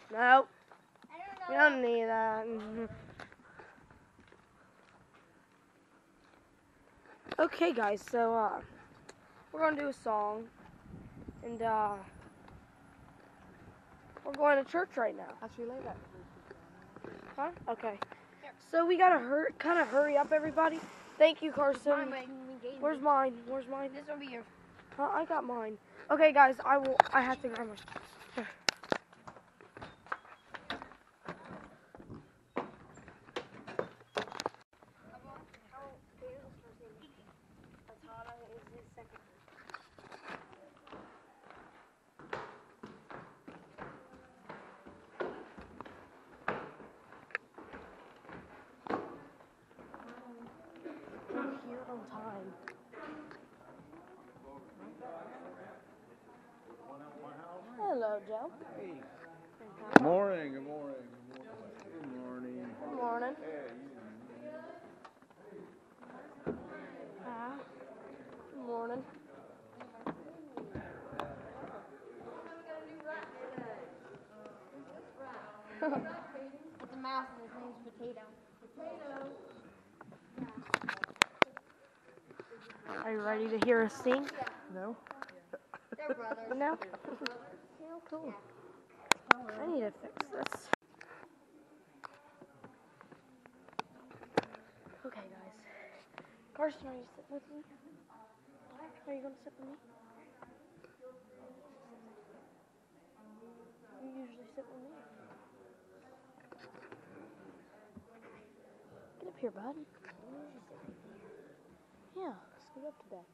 No. We don't need that. Okay, guys, so, we're gonna do a song, and, we're going to church right now. Actually, lay that. Huh? Okay. So we gotta kind of hurry up, everybody. Thank you, Carson. Where's mine? Where's mine? This will be yours. Huh? I got mine. Okay, guys, I have to grab my. Here on time. Hello, Joe. Hey. Good morning, good morning, good morning. Good morning. Good morning. It's a mouse and his name's Potato. Are you ready to hear us sing? No? They're brothers. No? Cool. I need to fix this. Okay, guys. Carson, are you sitting with me? Are you going to sit with me? You usually sit with me. Get up here, bud. Yeah, scoot up today.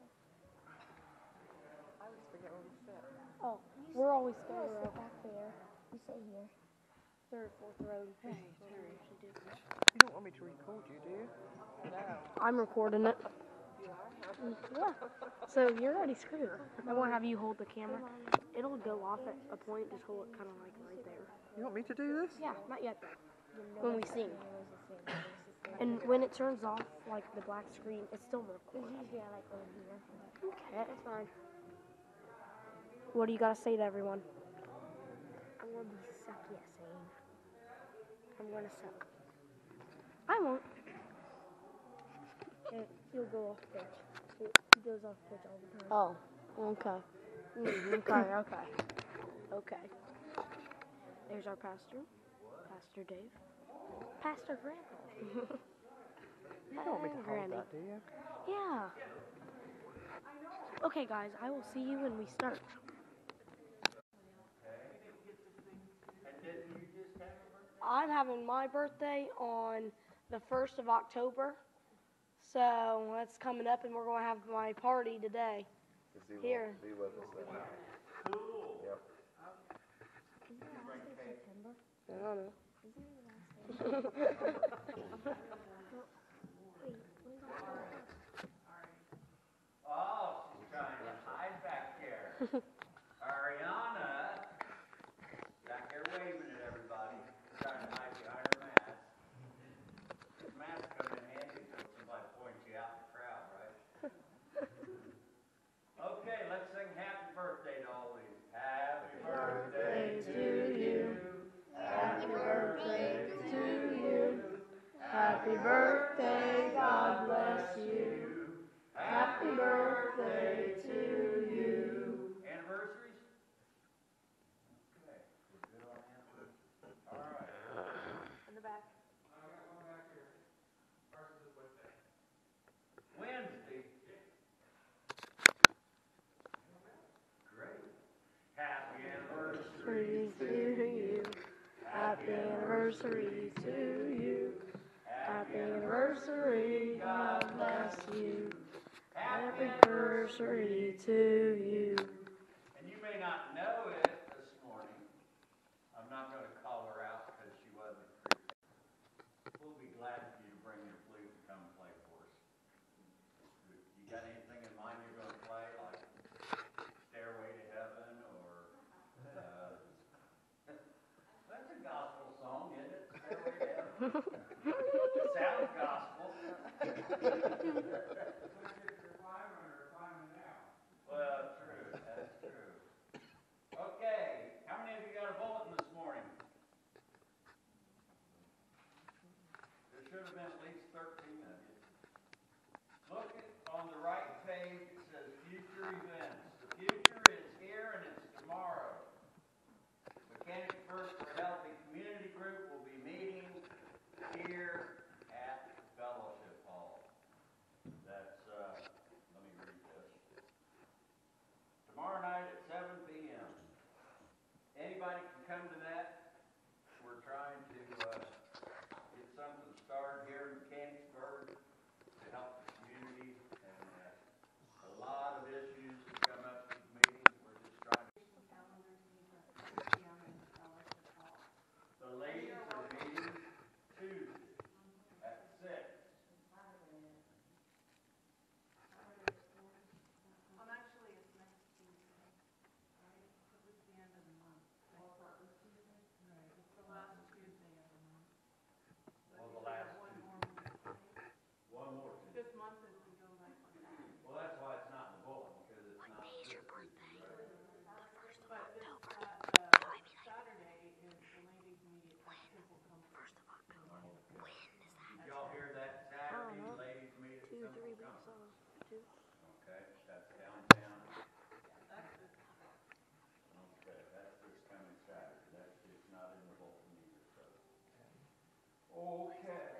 I always forget where we sit. Oh, we're always third row. Back there. You sit here. Third, fourth row. Hey, Terry. You don't want me to record you, do you? No. I'm recording it. Yeah. So you're already screwed. I won't have you hold the camera. It'll go off at a point. Just hold it kind of like right there. You want me to do this? Yeah, not yet though. When we sing. And when it turns off, like the black screen, it's still recording. Yeah, like over here. Okay, that's fine. What do you gotta say to everyone? I'm gonna be sucky at saying. I'm gonna suck. I won't. He'll go off pitch. He goes off pitch all the time. Oh, okay. Okay. There's our pastor, Pastor Dave, Pastor Grandpa. You don't want me to hold Granny. that, do you? Yeah. Okay, guys, I will see you when we start. I'm having my birthday on the 1st of October. So that's coming up, and we're going to have my party today. Here. Be with us then. Yep. I don't know. Oh, she's trying to hide back there. Ariana, back there waving at everybody, trying to hide behind her mask. This mask comes in handy so somebody points you out in the crowd, right? Okay, let's sing happy birthday to all these. Happy birthday to you. Happy birthday to you. Happy birthday, God bless you. Happy birthday to you. Anniversaries? Okay, we're good on that. All right. In the back. Wednesday. Great. Happy anniversary To you. Happy anniversary to you. Happy anniversary, God bless you. Happy anniversary to you. And you may not know it this morning. I'm not going to call her out because she wasn't prepared. We'll be glad for you to bring your flute and come play for us. You got anything in mind you're going to play, like Stairway to Heaven or that's a gospel song, isn't it? Stairway to Heaven. Sounds gospel. Well, true. That's true. Okay. How many of you got a bulletin this morning? Okay.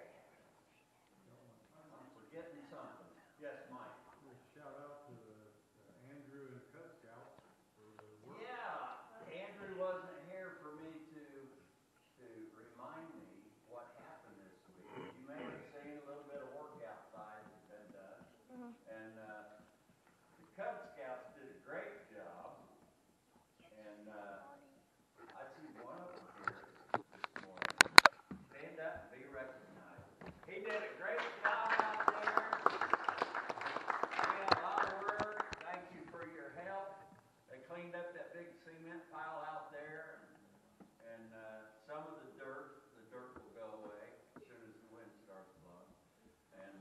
I'm forgetting something. Yes, Mike? Shout out to Andrew and Cub Scouts for the work. Yeah, Andrew wasn't here for me to remind me what happened this week. You may have seen a little bit of work outside has been done. And the Cub Scouts did a great job. And I see one of them here this morning. Stand up and be recognized. He did a great job out there. Did a lot of work. Thank you for your help. They cleaned up that big cement pile out there. And some of the dirt will go away as soon as the wind starts blowing. And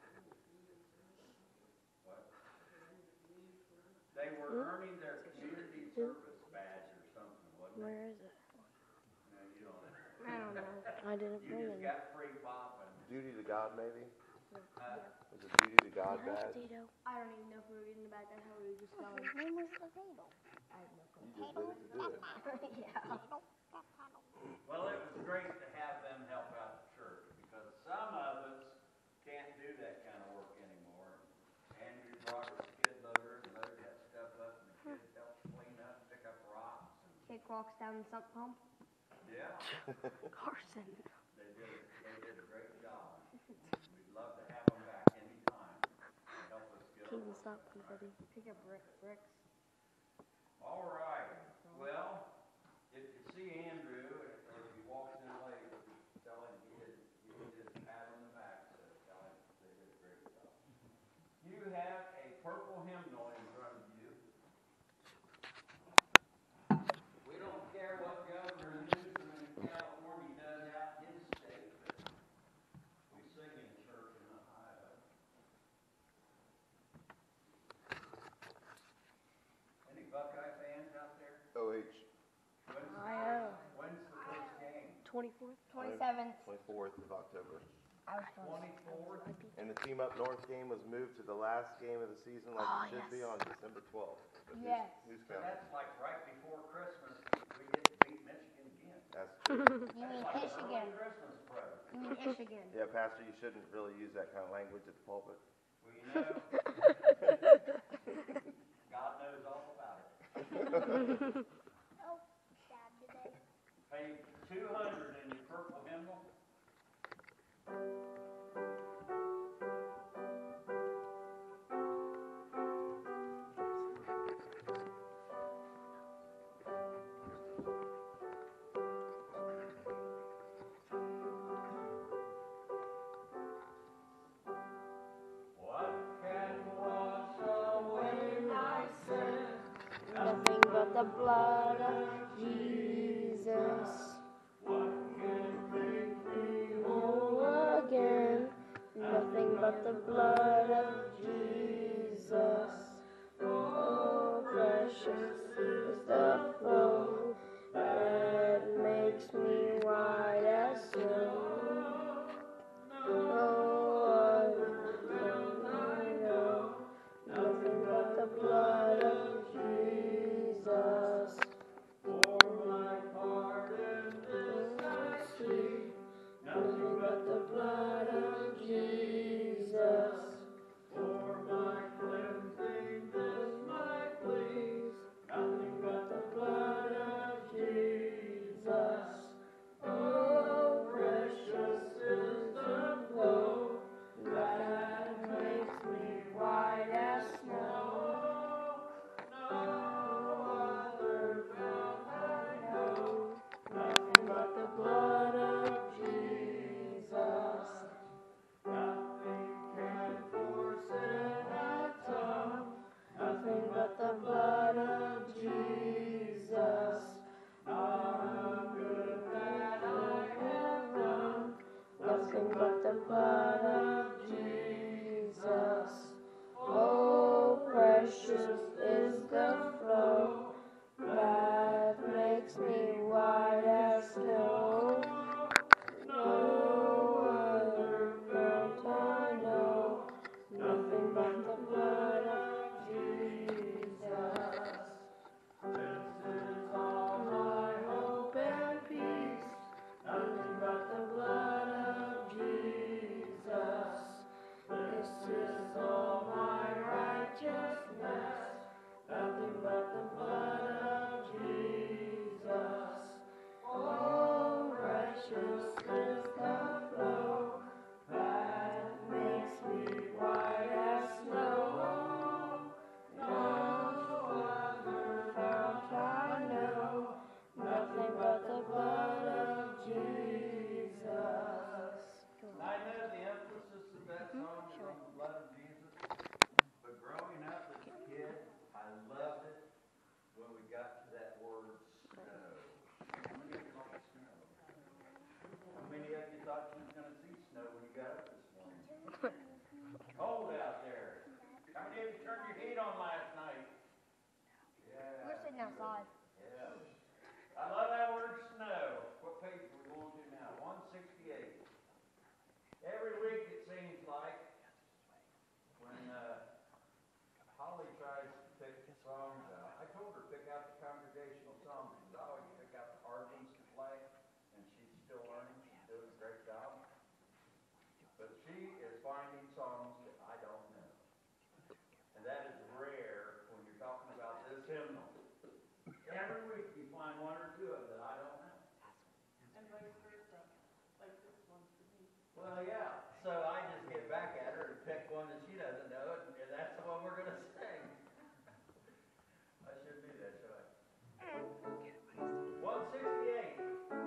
what? They were earning their community service badge or something, wasn't it? Where is it? No, you don't. I don't know. I didn't You bring just it. got free popping. Duty to God, maybe? Huh? Is it duty to God bad? Tito. I don't even know if we were getting the back. That's how we were just going. When was the potato? I have no clue. You just did it to do it. Yeah. Well, it was great to have them help out the church because some of us can't do that kind of work anymore. Andrew brought his skid loader and loaded that stuff up, and the kids helped clean up, pick up rocks. Kick walks down the sump pump. Yeah, Carson. they did a great job. We'd love to have them back anytime to help us get Keaton, our stop, work done. buddy. Pick up bricks. All right. Well, if you see Andrew, or if he walks in late, tell him he did a pat on the back, so tell him they did a great job. You have a purple hymnal in front of you. We don't care what Governor Newsom in California does out in his state, but we sing in church in Ohio. Any Buckeye fans out there? OH, When's the first game? 24th? 27th. 24th of October. I was close. 24th? And the team up north game was moved to the last game of the season like Oh, it should be yes. on December 12th. But Yes. Who's So counting? that's like right before Christmas, we get to beat Michigan again. That's true. You mean That's like an Michigan? early Christmas present. You mean Michigan? Yeah, Pastor, you shouldn't really use that kind of language at the pulpit. Well, you know, God knows all about it. Oh, sad today. Page 200 in your purple hymnal. What can wash away my sin? Nothing but the blood of Jesus. What can make me Whole again. Nothing but the blood of Jesus. Oh, precious is the flow that makes me white as snow. Oh, I know nothing but the blood of Jesus. for my pardon this I see? Nothing but the blood of Jesus. For my cleansing this my plea. Nothing but the blood of Jesus. Oh, precious is the flow that makes me white as snow. No other fount I know. Nothing but the blood of Jesus. Nothing can force it at all. Nothing but the blood of Jesus. Not good that I have done. Nothing but the blood of Jesus. Oh, precious is the flow that makes me white as snow. No other fount I know. Nothing but the blood of Jesus. This is all my hope and peace. Nothing but the blood of blood of Jesus. But growing up as a kid, I loved it when we got to that word snow. How many of you like snow? How many of you thought you was going to see snow when you got up this morning? Cold out there. How many of you turned your heat on last night? Yeah. We're sitting outside. Yeah. I love that word snow. What page are we going to now? 168. Every week it seems like when Holly tries to pick songs out. I told her to pick out the congregational songs. She's always pick out the hard ones to play, and she's still learning. She's doing a great job. But she is finding songs that I don't know. And that is rare when you're talking about this hymnal. Every week you find one or two of them that I don't know. And vice versa. Like this one's for me. Well, yeah. So I just get back at her and pick one that she doesn't know, and that's the one we're going to sing. I shouldn't do that, should I? 168.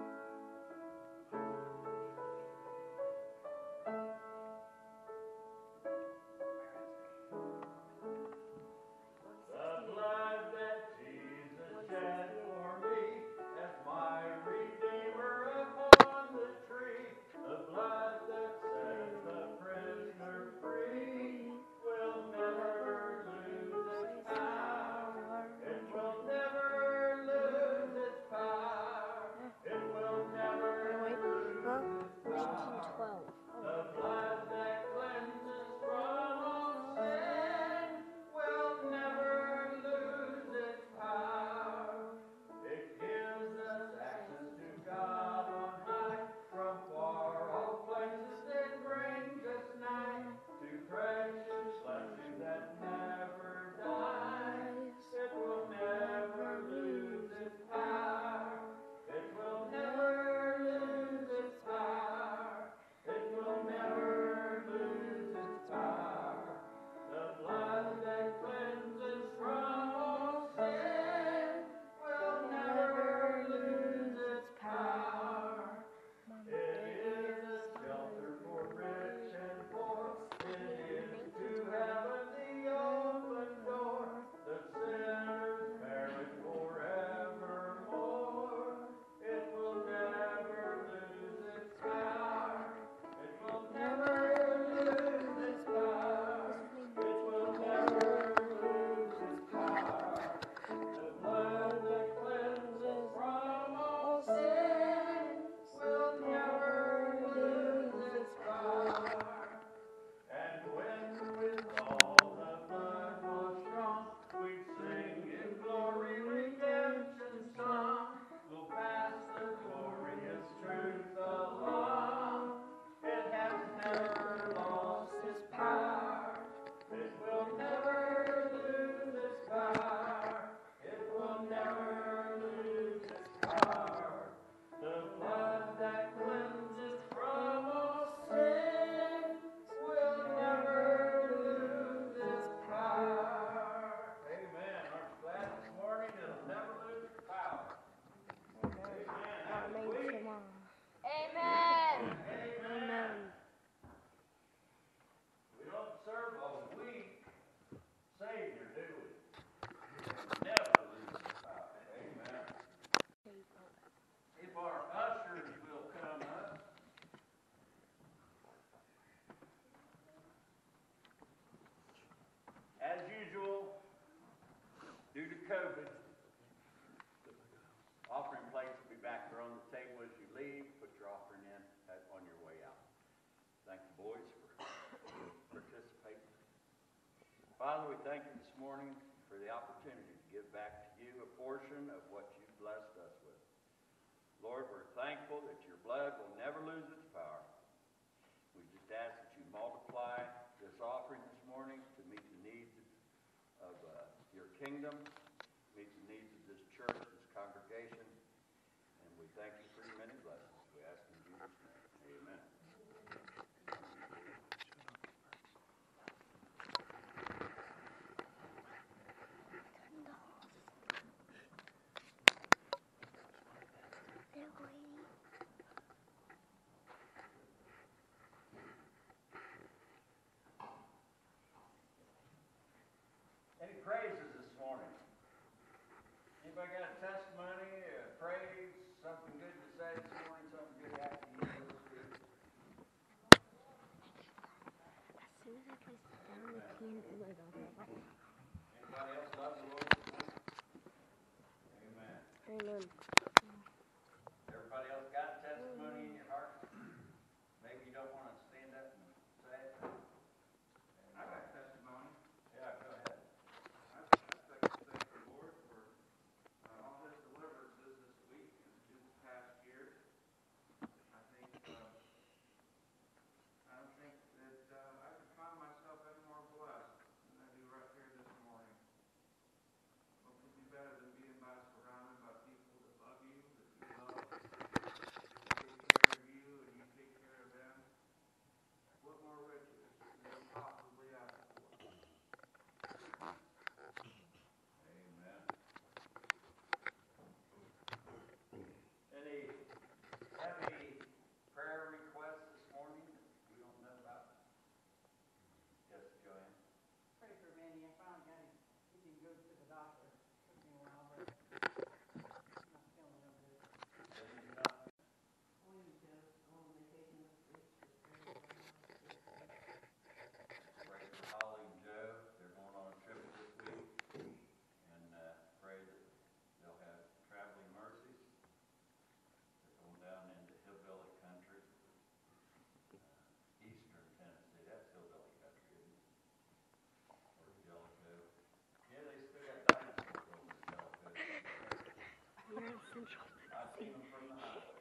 The blood that Jesus shed for me as my Redeemer upon the tree, the blood that sets the prisoner free will never lose its power. It will never lose its power. It will never lose its power. The blood that cleanses from all sin will never lose its power. It gives us access to God on high. From far off places it brings us nigh to precious blessings that never die. It will never lose its power. It will never lose its power. It will never lose its power. The blood that cleanses from all sin will never lose its power. It is a shelter for rich and poor. It is to heaven the open door. The sinners perish forevermore. It will never lose its power. It will never lose its power. It will never lose its power. The blood that cleanses from all sin will never lose its power. And when with all the blood was strong, we sing in glory redemption song. We'll pass the glorious truth along. It has never lost its power. It will never lose its power. It will never lose its power. The blood that cleanses from all sin will never lose its power. Amen. Aren't you glad this morning it'll never lose its power? Amen. Have a good week. Amen. Amen. We don't serve a weak Savior, do we? Never lose its power. Amen. If our ushers will come up. As usual, due to COVID, offering plates will be back there on the table as you leave. Put your offering in on your way out. Thank you, boys, for participating. Father, we thank you this morning for the opportunity to give back to you a portion of what you've blessed us with. Lord, we're thankful that your blood will never lose its power. We just ask that you multiply this offering this morning to meet the needs of your kingdom, meet the needs of this church, this congregation, and we thank you for your many blessings. We ask in Jesus' name. Amen. Anybody else love the Lord? Amen. Amen. Everybody else got a testimony in your heart? Maybe you don't want to stand up and say it. I got testimony. Yeah, go ahead. I'd like to thank the Lord for all his deliverances this week and this past year. I think, I don't think that I could find myself any more blessed than I do right here this morning. What could be better than being surrounded by people that love you, that you love, take care of you, and you take care of them? What more riches can you possibly ask for? Amen. Have any prayer requests this morning that we don't know about? Yes, Joanne? Pray for Manny. I finally got him. He can go to the doctor. Took me a while, but I'm not feeling no good. Only because I'm on vacation this week. Pray for Holly and Joe. They're going on a trip this week. And pray that they'll have traveling mercies. They're going down into hillbilly country. Eastern Tennessee. That's hillbilly country, isn't it? Or Jellicoe. Yeah, they still got dinosaurs over in Jellicoe. You're in Central. I've seen them from the highway.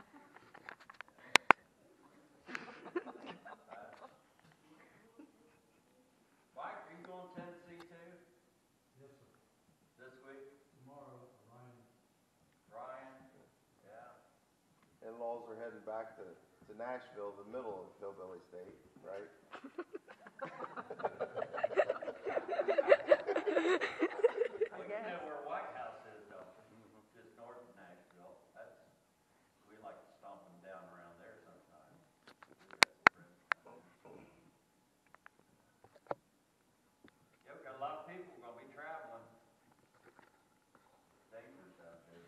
Mike, are you going to Tennessee too? Yes, sir. This week? Tomorrow, Ryan. Ryan? Yeah. In-laws are heading back to Nashville, the middle of Hillbilly State, right? Well, you know where White House is, don't you? Just north of Nashville. We like to stomp them down around there sometimes. We got some friends down there. Yeah, we got a lot of people going to be traveling. Dangerous out there.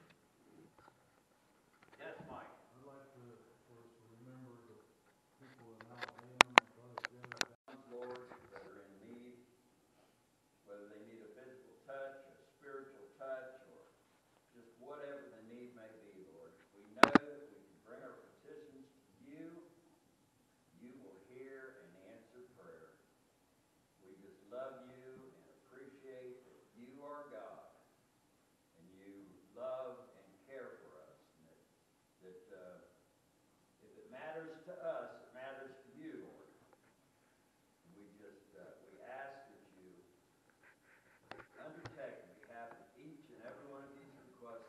Yes, Mike? I'd like to, of course, remember the people in Alabama, my brother Joe. Lord, that are in need, whether they need a physical touch, a spiritual touch, or just whatever the need may be, Lord. We know that we can bring our petitions to you. You will hear and answer prayer. We just love you and appreciate that you are God, and you love and care for us, and that if it matters to us, it matters to you, Lord. We just, we ask that you undertake on behalf of each and every one of these requests.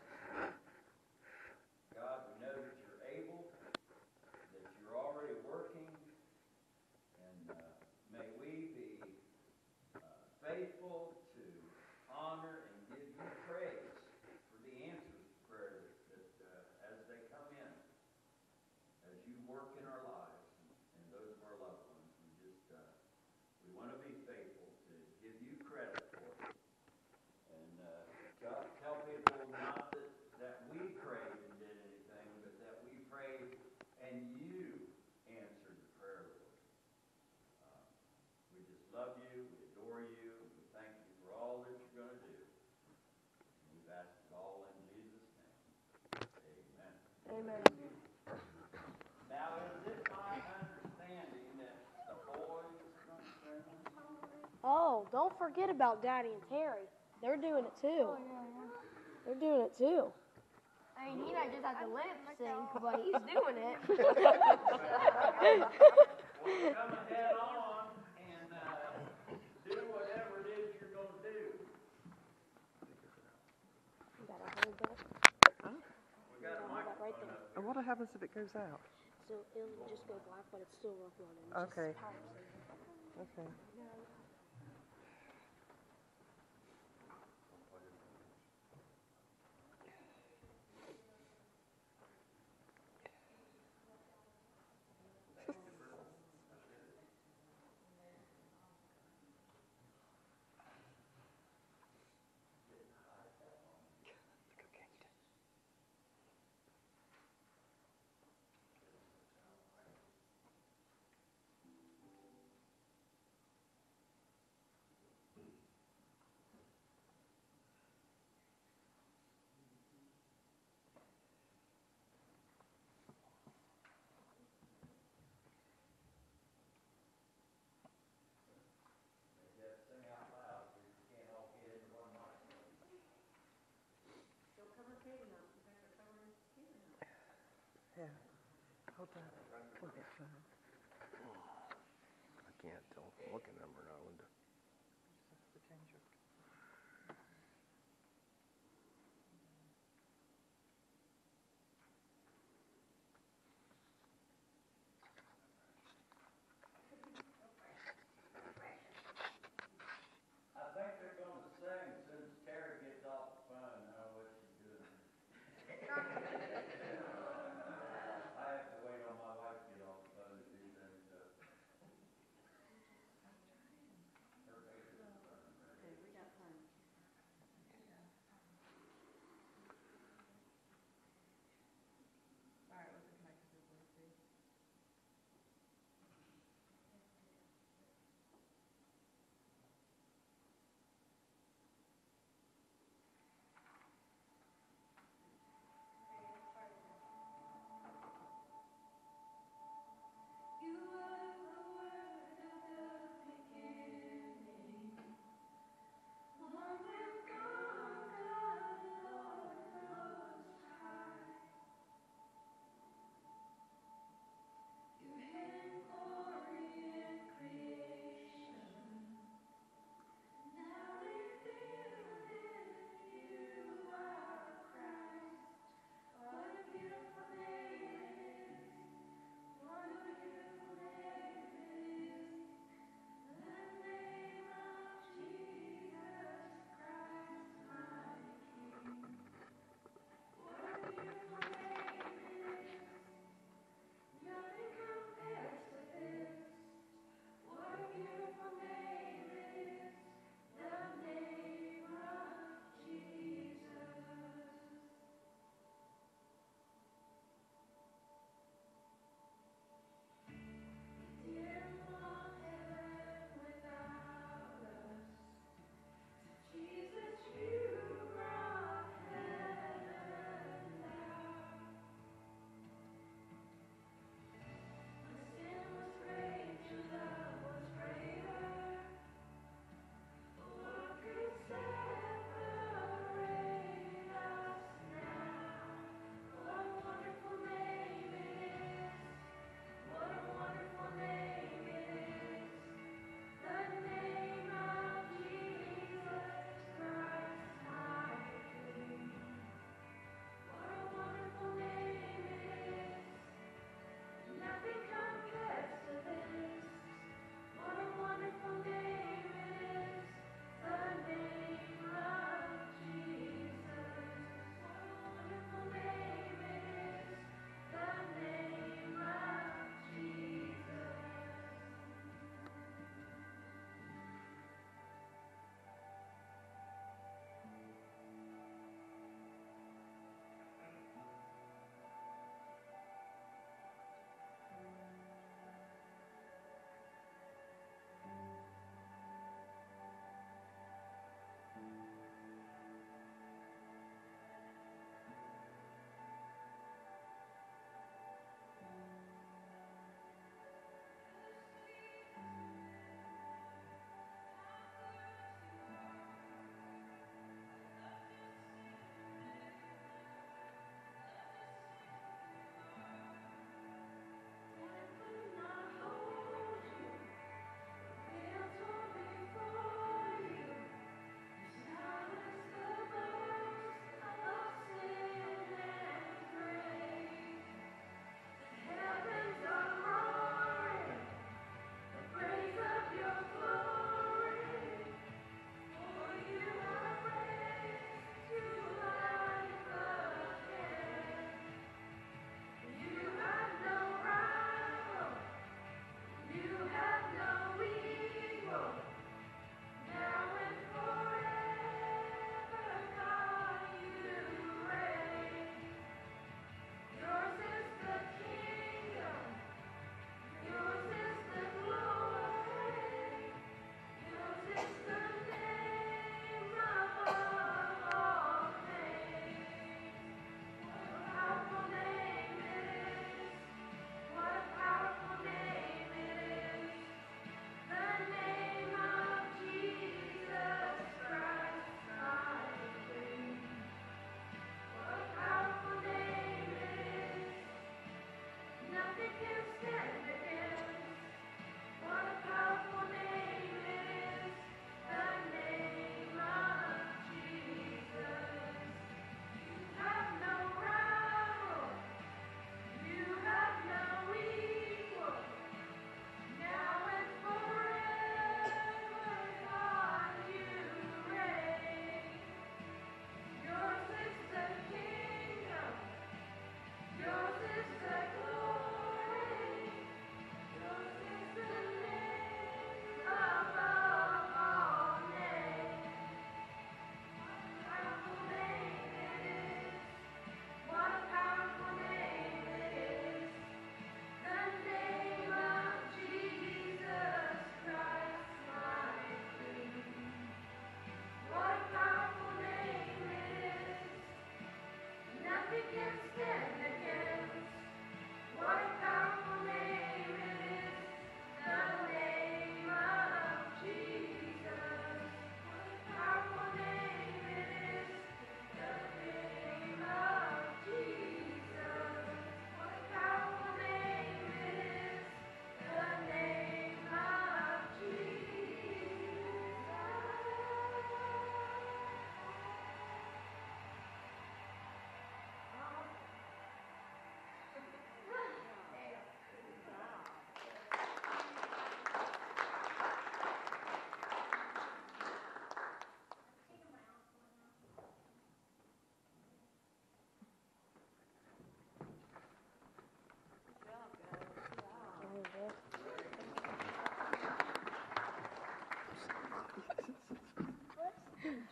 God, we know that you're able, that you're already working, and may we be faithful to honor and give you praise for the answers to prayer that as they come in, as you work in our lives and those of our loved ones. We want to be faithful to give you credit for it. And tell people not that we prayed and did anything, but that we prayed and you answered the prayer, Lord. We just love you, we adore you, and we thank you for all that you're going to do. And we've asked it all in Jesus' name. Amen. Amen. Now, is it my understanding that the boys are going to sing? Oh, don't forget about Daddy and Terry. They're doing it too. They're doing it too. I mean, he might just have to lip sync, but he's doing it. Well, come ahead on and do whatever it is you're going to do. You gotta hold that. We got a microphone right there. up. And what happens if it goes out? So it'll just go black, but it's still running. Okay. Just power saving. Okay. I can't tell. I'm looking at them or not, Linda. I think they're gonna sing as soon as Terry gets off the phone, what she's doing. I have to wait on my wife to get off the phone to do things, so.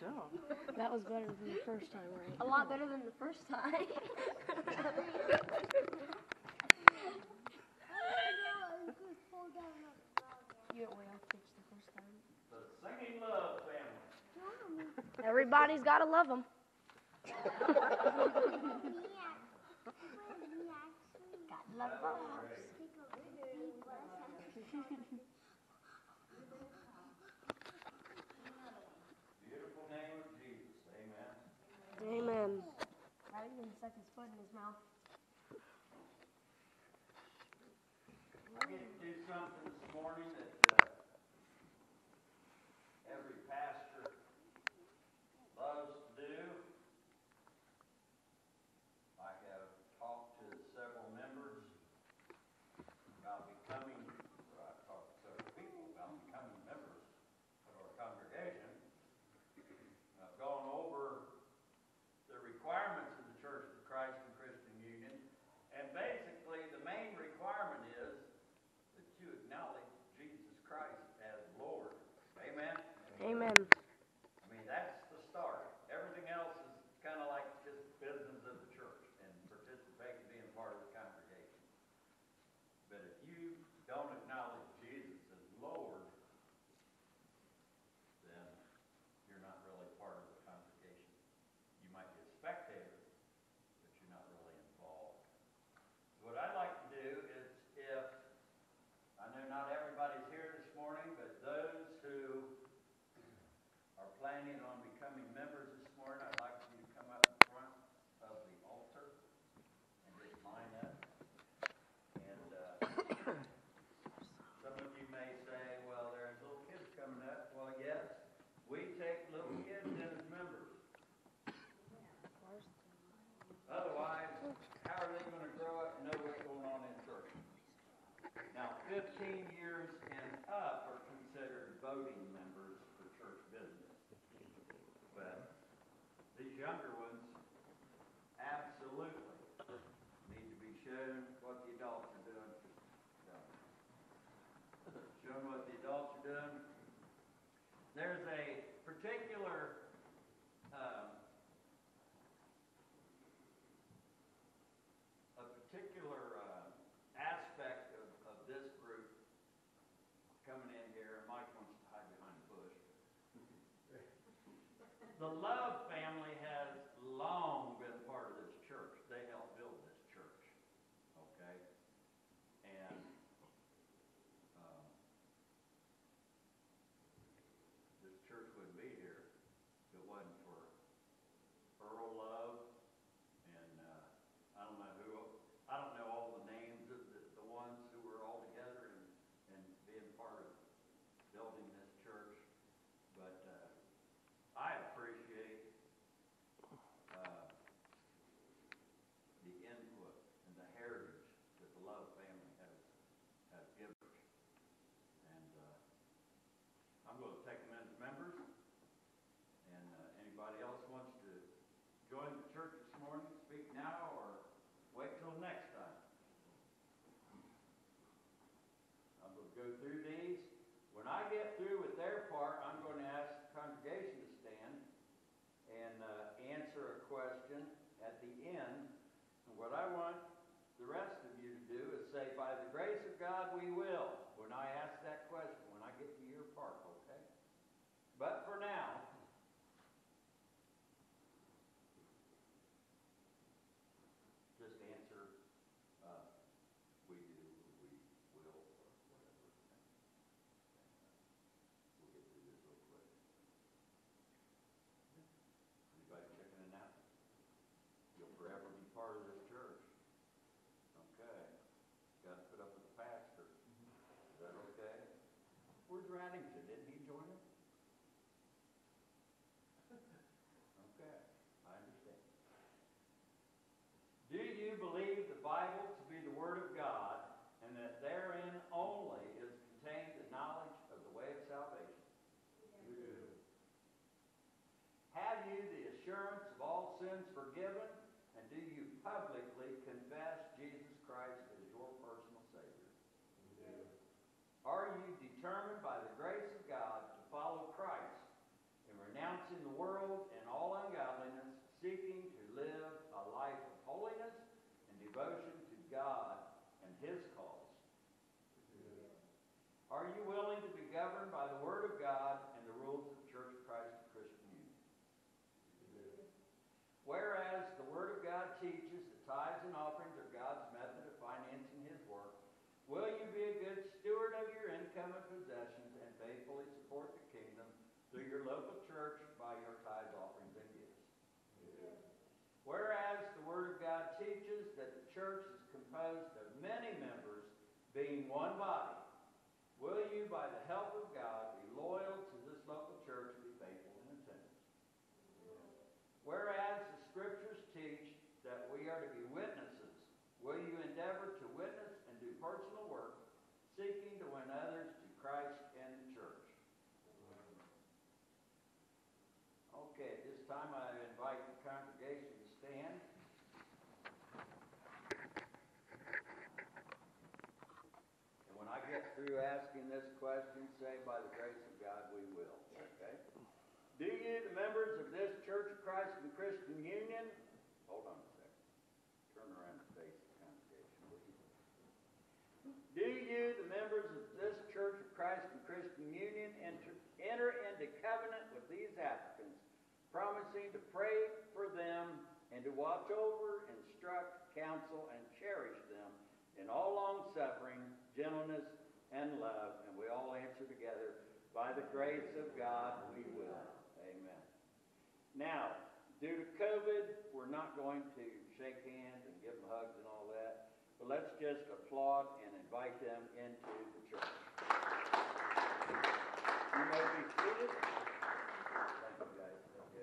job. That was better than the first time, right? A lot better than the first time. You went way off pitch the first time. The Singing Love family. Everybody's got to love them. Got love for Beautiful name of Jesus. Amen. Amen. Right, he's gonna suck his foot in his mouth. I get to do something this morning that every pastor loves to do. I have talked to several members about becoming, or I've talked to several people about becoming members of our congregation. I've gone over the requirements of the Church of Christ and Christian Union, and basically the main requirement is that you acknowledge Jesus Christ as Lord. Amen? Amen. I mean, that's the start. Everything else is kind of like just business of the church and participating, being part of the congregation. But if you don't acknowledge Jesus as Lord, then you're not really part of the congregation. You might be a spectator, but you're not really involved. So what I'd like to do is, if I know not everybody's here this morning, but those who are planning on becoming members this morning, I'd like you to come up in front of the altar and just line up. And some of you may say, well, there's little kids coming up. Well, yes, we take little kids in as members. Otherwise, how are they going to grow up and know what's going on in church? Now, 15 years and up are considered voting members for church business. But these younger ones absolutely need to be shown what the adults are doing. Shown what the adults are doing. There's a particular aspect of this group coming in here. Mike wants to hide behind the bush. The Love family has long been part of this church. They helped build this church. Okay? And this church wouldn't be here if it wasn't for Earl Love. And I don't know all the names of the ones who were all together and being part of building this church. But I appreciate the input and the heritage that the Love family has given us. And I'm going to take them as members. And anybody else wants to join the church this morning, speak now or wait till next time. I'm going to go through these. When I get through with their part, I'm going to ask the congregation to stand and answer a question at the end. And what I want the rest of you to do is say, by the grace of God, we will, when I ask that question, when I get to your part, okay? But for now, just answer, we do, we will, or whatever. We'll get through this real quick. Anybody checking it out? You'll forever be part of this church. Okay. Got to put up with the pastor. Is that okay? Where's Raddington? Didn't he join us? Okay. I understand. Do you believe the Bible to be the Word of God, and that therein only is contained the knowledge of the way of salvation? We do. Have you the assurance of all sins forgiven, and do you publicly confess Jesus Christ as your personal Savior? We do. Are you determined by the grace of God to follow Christ and renounce renouncing the world and all ungodliness, seeking to live a life of holiness and devotion to God and His cause. Are you willing to be governed by the Word of God and the rules of the Church of Christ of Christian Union? Whereas the Word of God teaches that tithes and offerings are God's method of financing His work, will you be a good steward of your income and possessions and faithfully support the kingdom through your local church by your tithes, offerings, and gifts? Whereas the Word of God teaches that the church is composed of many members being one body, will you, by the help of God, be loyal to this local church and be faithful in attendance? Whereas the Scriptures teach that we are to be witnesses, will you endeavor to witness and do personal work, seeking to win others to Christ and the church? Okay, at this time I invite the congregation to stand. And when I get through asking this question, say, by the grace of God, we will. Okay? Do you, the members of this Church of Christ and Christian Union, hold on a second. Turn around and face the congregation, will you? Do you, the members of this Church of Christ and Christian Union, enter into covenant with these applicants, promising to pray for them and to watch over, instruct, counsel, and cherish them in all long-suffering, gentleness, and love? And we all answer together, by the grace of God, we will. Amen. Now, due to COVID, we're not going to shake hands and give them hugs and all that, but let's just applaud and invite them into the church. You may be seated. Thank you, guys.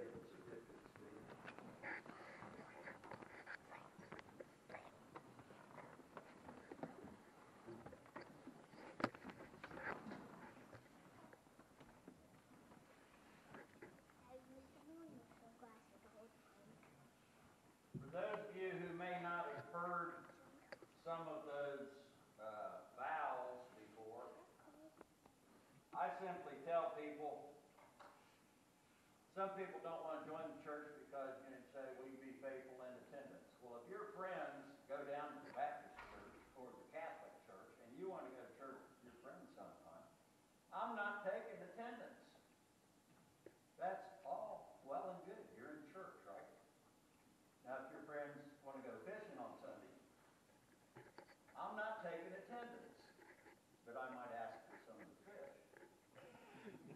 For those of you who may not have heard some of those vows before, I simply tell people, some people don't want to join the church because you say we be faithful in attendance. Well, if your friends go down to the Baptist church or the Catholic church and you want to go to church with your friends sometime, I'm not taking attendance. That's all well and good. You're in church, right? Now, if your friends want to go fishing on Sunday, I'm not taking attendance, but I might ask for some of the fish.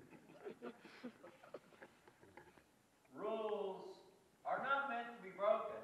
Rules are not meant to be broken.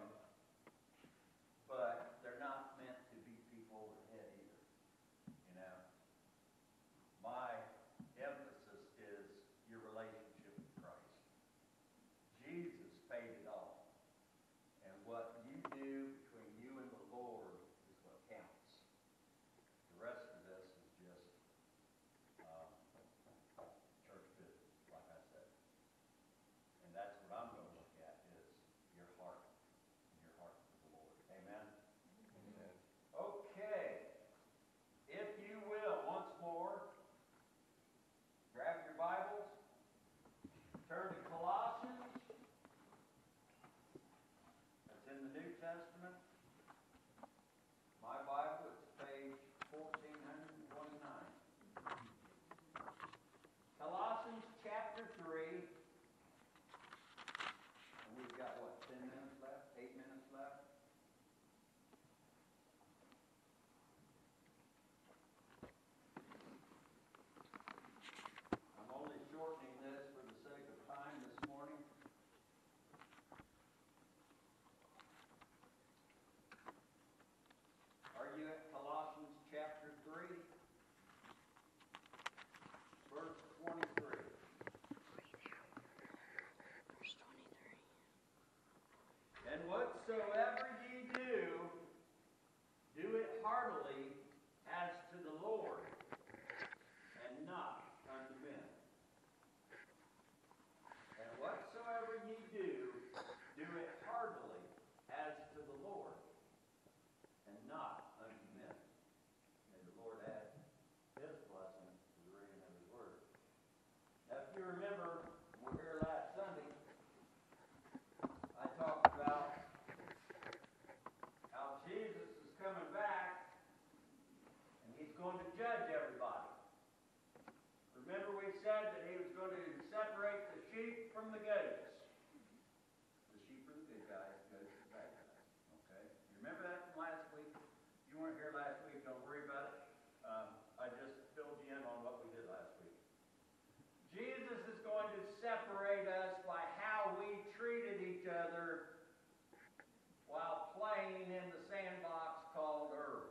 sheep from the goats. The sheep are the good guys, goats are the bad guys. Okay? You remember that from last week? You weren't here last week, don't worry about it. I just filled you in on what we did last week. Jesus is going to separate us by how we treated each other while playing in the sandbox called earth.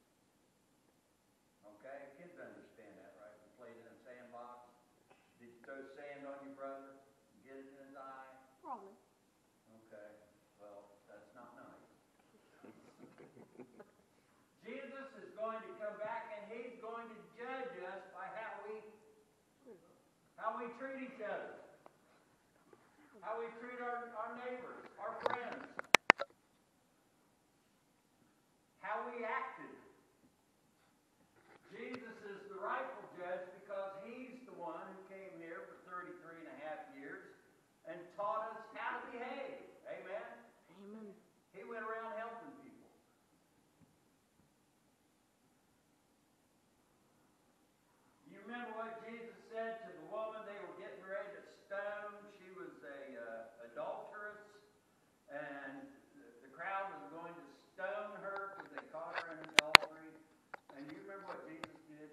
Okay? Kids understand that, right? You played in a sandbox. Did you throw sand on your brother? Get it in his eye? Probably. Okay. Well, that's not nice. Jesus is going to come back and he's going to judge us by how we treat each other. How we treat our neighbors, our friends. How we acted. Jesus is the rightful judge because he's the one who came here for 33 and a half years and taught us how to behave. Amen? Amen. He went around helping people. You remember what Jesus said to the woman they were getting ready to stone? She was a adulteress, and the crowd was going to stone her because they caught her in adultery. And you remember what Jesus did?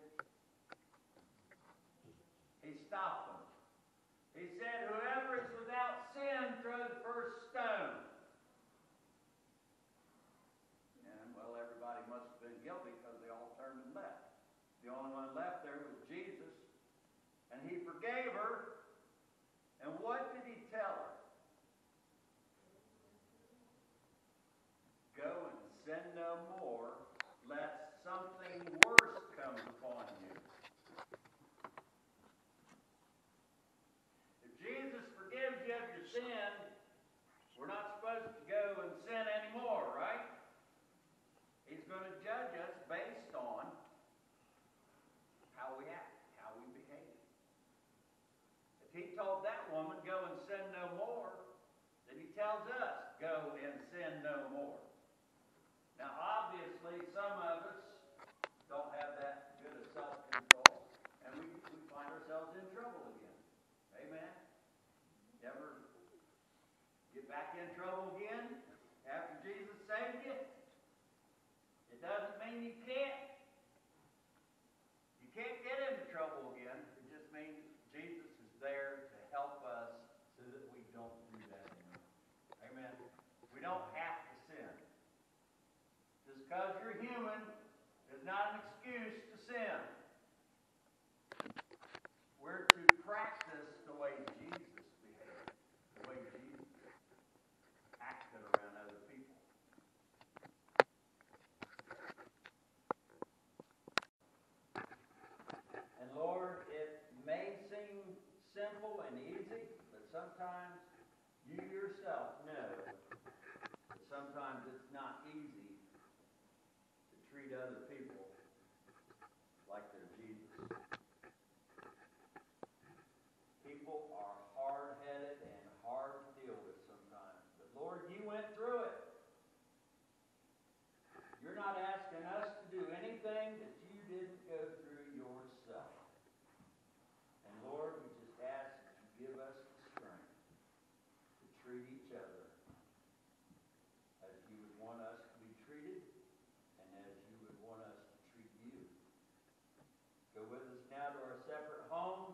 He stopped them. He said, "Whoever is without sin, throw the first stone." And, well, everybody must have been guilty because they all turned and left. The only one left there was Jesus. And he forgave her. And what did he tell her? Go and sin no more, lest something worse comes upon you. If Jesus forgives you of your sin, we're not supposed to go and sin anymore, right? He's going to judge us based on how we act, how we behave. If he told that woman, go and sin no more, then he tells us, go and sin no more. Now, obviously, some of us don't have that good of self-control, and we find ourselves in trouble again. Amen? You ever get back in trouble again after Jesus saved you? It doesn't mean you can't get into trouble again. It just means Jesus is there to help us so that we don't do that anymore. Amen? We don't have to sin. Just because you're human is not an excuse to sin. We're to practice the way Jesus behaved, the way Jesus acted around other people. And Lord, it may seem simple and easy, but sometimes you yourself know that sometimes it's not easy to treat other people like they're Jesus. People are hard-headed and hard to deal with sometimes. But Lord, you went through it. You're not asking us to do anything that you didn't go through yourself. And Lord, we just ask that you give us the strength to treat each other as you would want us to be treated and as you would want us to treat you. Go with us now to our separate homes.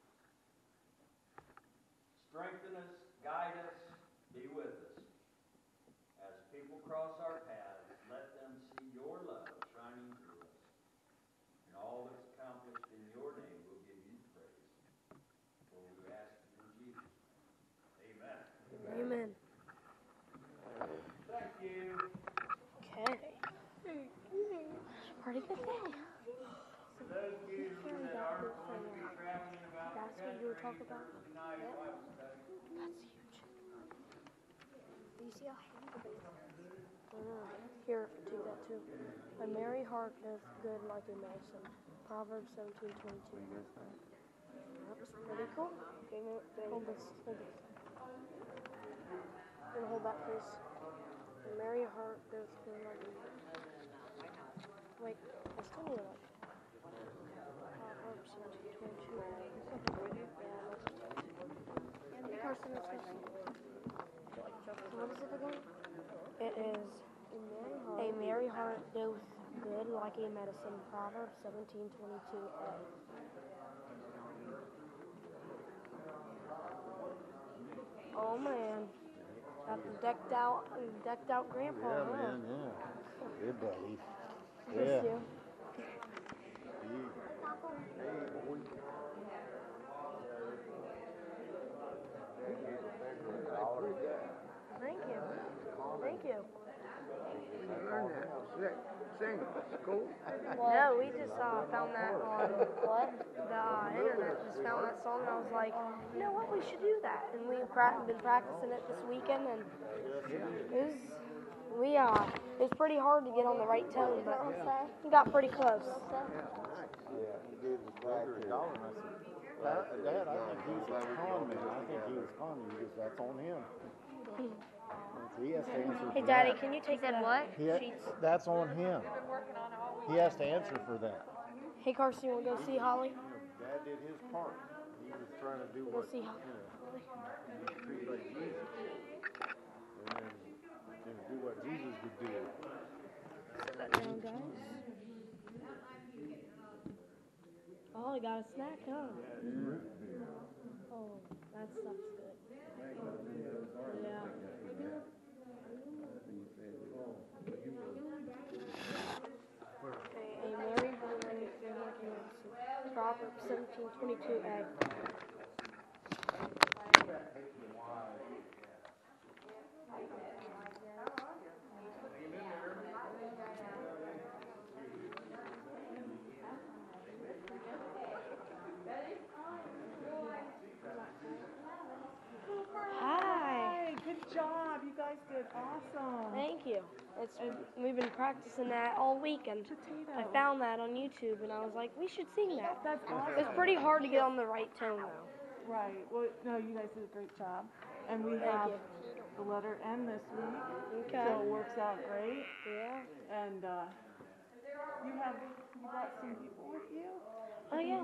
Strengthen us, guide us, be with us. As people cross our paths, let them see your love shining through us. And all that's accomplished in your name will give you praise. For we ask it in Jesus' name. Amen. Amen. Thank you. Okay. Pretty good day. For those of you that are going to be traveling about the That's what you were talking about? Thursday night Bible study, That's huge. Do you see how heavy the base is? Here, take that too. A merry heart doth good like a medicine. Proverbs 17:22. That's pretty cool. Okay, hold this. Hold this. And hold that, please. A merry heart doth good like a medicine. Wait, I still need it. Proverbs 17:22. Yeah, that's What is it again? It is a merry heart doth good like a medicine. Proverbs 17:22a. Oh man, got the decked out grandpa. Yeah, huh? man, yeah. Good buddy. Miss you. Thank you. Thank you. Sing. Cool. No, we just found that on the internet. Just found that song, and I was like, you know what, we should do that. And we've been practicing it this weekend, and it was pretty hard to get on the right tone, but we got pretty close. Yeah, he gave the Dad Dad, I think he's a con man. I think he was conning you because that's on him. So he has to answer for Hey, Daddy, that. can you take that what? Sheets? That's on him. He has to answer for that. Hey, Carson, you want to go see Holly? Dad did his part. He was trying to do Go what, see Holly. treat like Jesus. And do what Jesus would do. Sit that down, guys. Oh, I got a snack, huh? Oh, that stuff's good. Yeah. A merry woman Proverbs 17:22a. Hi. Good job. You guys did awesome. Thank you. We've been practicing that all week, and I found that on YouTube, and I was like, we should sing that. That's awesome. It's pretty hard to get on the right tone, though. Right. Well, no, you guys did a great job. And we have the letter N this week. Okay. So it works out great. Yeah. And you brought some people with you? Oh, yeah.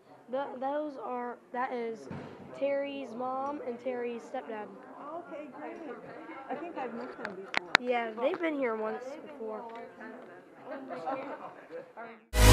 That is Terry's mom and Terry's stepdad. Okay, great. I think I've met them before. Yeah, they've been here once before.